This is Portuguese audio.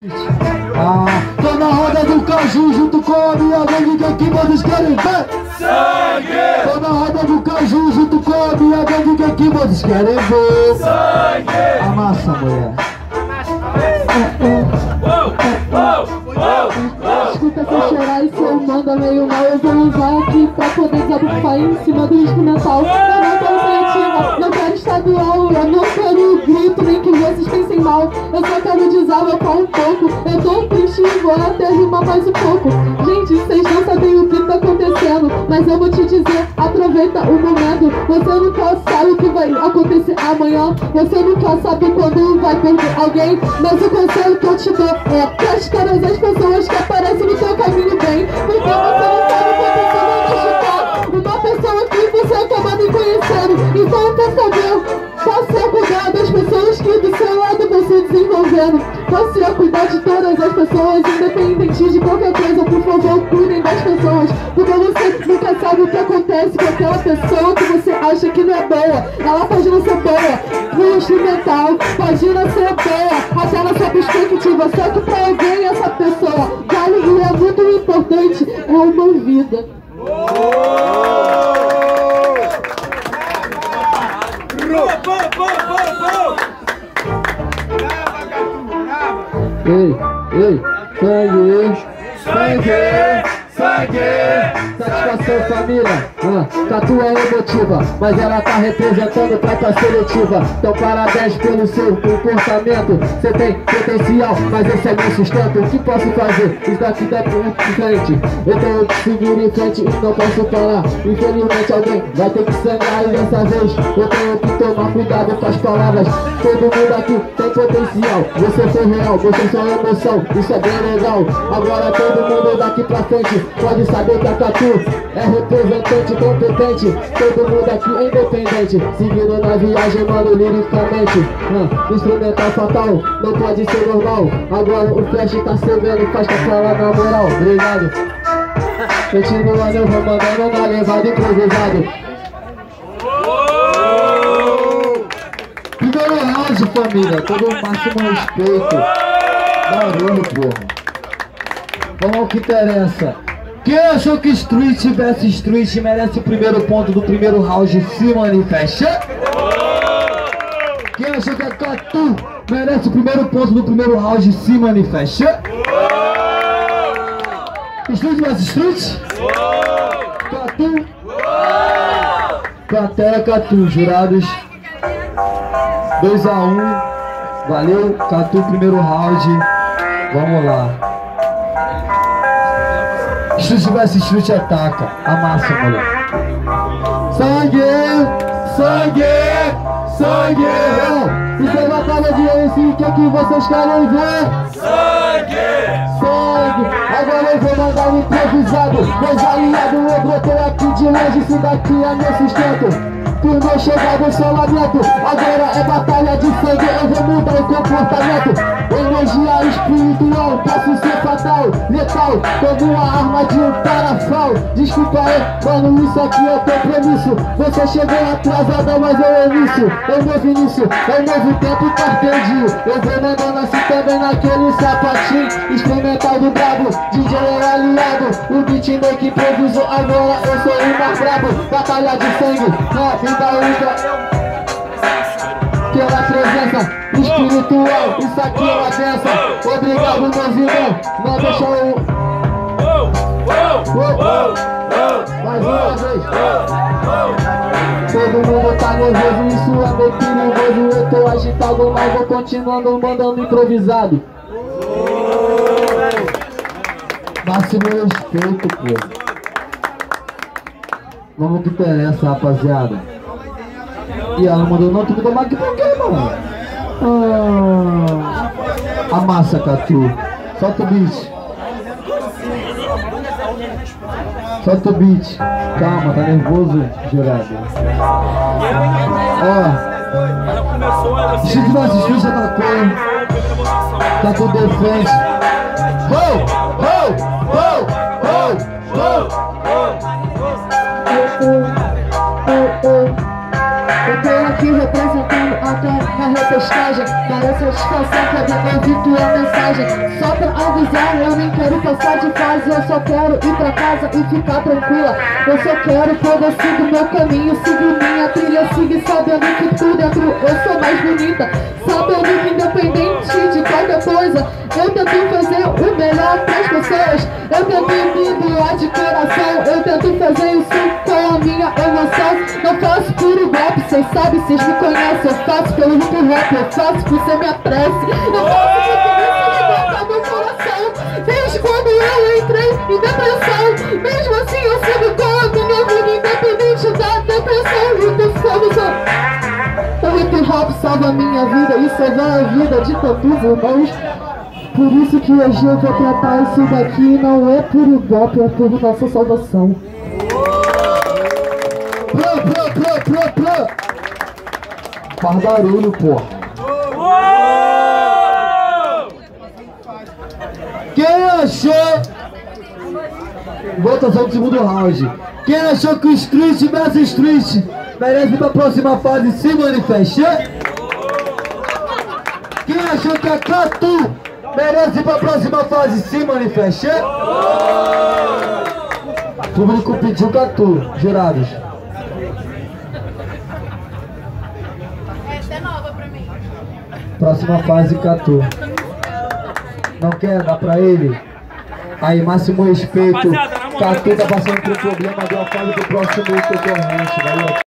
Tô na roda do caju junto com a minha gangue, que vocês querem ver? Sangue! Tô na roda do caju junto com a minha gangue, que vocês querem ver? Sangue! Amassa, mulher. Escuta se eu chorar e se eu mando meio mal, eu vou usar aqui pra poder desabafar em cima do instrumental. Eu não quero seletiva, não quero estadual, eu não quero grito, nem que vocês pensem mal. Eu só quero desabafar um pouco, eu tô triste e vou até rimar mais um pouco. Gente, vocês não sabem o que tá acontecendo, mas eu vou te dizer, aproveita o momento. Você nunca sabe o que vai acontecer amanhã, você nunca sabe quando vai perder alguém. Mas o conselho que eu te dou é preste caras as pessoas que aparecem no teu caminho bem, porque você não sabe quando você vai machucar uma pessoa que você acaba nem conhecendo. Então, por favor, passe a cuidar das pessoas que do seu lado vão se desenvolvendo. Passe a cuidar de todas as pessoas, independente de qualquer coisa. Por favor, cuidem das pessoas, porque você nunca sabe o que acontece com aquela pessoa que você acha que não é boa. Ela pode não ser boa no instrumental, pode não ser boa até na sua perspectiva, só que pra alguém essa pessoa vale e é muito importante, é uma vida. Ei, sangue, satisfação família, Catu é emotiva, mas ela tá representando pra tua seletiva. Então parabéns pelo seu comportamento, você tem potencial, mas esse é meu sustento. O que posso fazer? Isso daqui tá muito diferente. Eu tenho que seguir em frente e não posso parar. Infelizmente alguém vai ter que sangrar, e dessa vez eu tenho que tomar cuidado com as palavras. Todo mundo aqui tem potencial, você foi real, você só é emoção, isso é bem legal. Agora todo mundo daqui pra frente pode saber que a Catu é representante competente. Todo mundo aqui é independente, seguindo na viagem, mano, liricamente. Instrumental fatal, não pode ser normal. Agora o flash tá cegando, faz pra falar na moral. Obrigado. Continuando, eu vou mandando na levada improvisado. Primeiro round, família, todo o máximo respeito. Barulho, porra. Vamos ao que interessa. Quem achou que Street vs Street merece o primeiro ponto do primeiro round, se manifesta. Quem achou que a Catu merece o primeiro ponto do primeiro round, se manifesta. Street vs Street. Catu. Plateia Catu, jurados 2 a 1. Valeu, Catu, primeiro round. Vamos lá. Street vs Street ataca. Amassa, moleque. Sangue! Isso é batalha de MC, o que é que vocês querem ver? Sangue! Agora eu vou mandar um improvisado. Meus aliados, eu brotei aqui de longe, isso daqui é meu sustento. Por não chegar no seu lamento, agora é batalha de sangue, eu vou mudar o comportamento. Energia espiritual, posso ser fatal, letal, como uma arma de um tarafal. Desculpa aí, mano, isso aqui é compromisso. Você chegou atrasada, mas eu é início. É o novo início, é o novo tempo tardio. Eu vou mandando assim também naquele sapatinho. Instrumental do brabo, DJ é aliado. O beatmaker improvisou, agora eu sou o mais brabo. Batalha de sangue, pela presença espiritual, isso aqui é uma benção. Obrigado, meus irmãos, não deixa eu... Mais uma vez. Todo mundo tá nervoso, isso é meio perigoso. Eu tô agitado, mas vou continuando mandando improvisado. Máximo respeito, pô. Vamos que interessa, rapaziada. E ela mandou não, tu me tomar aqui por quê, mano? Amassa, Catu. Solta o beat. Solta o beat. Calma, tá nervoso, jurado. Street vs Street atacou. Catu defende. Eu tô aqui representando até na postagem, não é satisfação poder ouvir tua mensagem. Só pra avisar, eu nem quero passar de fase, eu só quero ir pra casa e ficar tranquila. Eu só quero poder seguir meu caminho, seguir minha trilha, seguir sabendo que por dentro eu sou mais bonita. Sabendo que independente de qualquer coisa, eu tento fazer o melhor pras pessoas. Eu tento me doar de coração, eu tento fazer isso com a minha emoção. Não faço por golpe, cês sabem, cês me conhecem. Eu faço pelo hip hop, eu faço por ser minha prece. Eu faço de tudo isso libertar meu coração. Desde quando eu entrei em depressão, mesmo assim eu sigo com a minha vida, independente da depressão. E do solução. O hip hop salva a minha vida e salva a vida de tantos irmãos. Por isso que hoje eu vou tratar isso daqui, não é por golpe, é por nossa salvação. Faz barulho, pô. Quem achou... Votação do segundo round. Quem achou que o Street vs Street merece ir pra próxima fase, se manifeste? Quem achou que a Catu merece ir pra próxima fase, se manifeste? O público pediu Catu, jurados. Essa é nova pra mim. Próxima fase, Catu. Não quer? Dá pra ele? Aí, máximo respeito. Catu tá passando por um problema, deu a fase do próximo concorrente, valeu?